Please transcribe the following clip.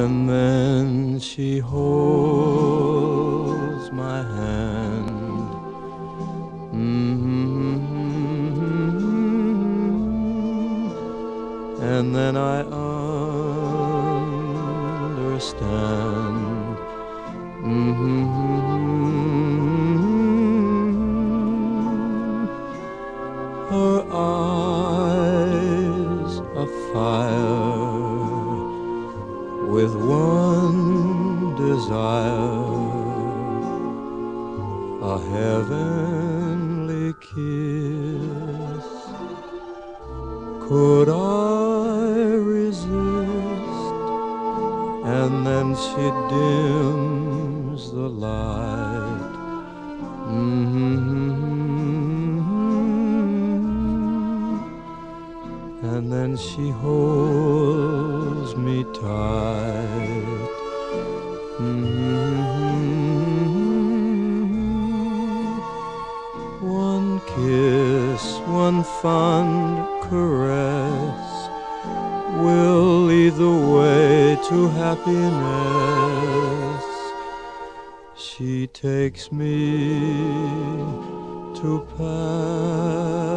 And then she holds my hand. And then I understand. Her eyes afire with one desire, a heavenly kiss. Could I resist? And then she dims the light. And then she holds me tight. One kiss, one fond caress will lead the way to happiness. She takes me to paradise.